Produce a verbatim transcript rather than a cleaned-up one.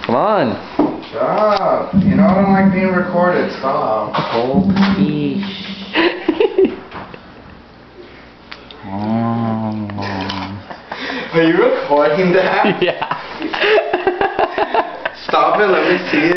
Come on. Stop. You know I don't like being recorded. Stop. Goldfish. Are you recording that? Yeah. Stop it. Let me see it.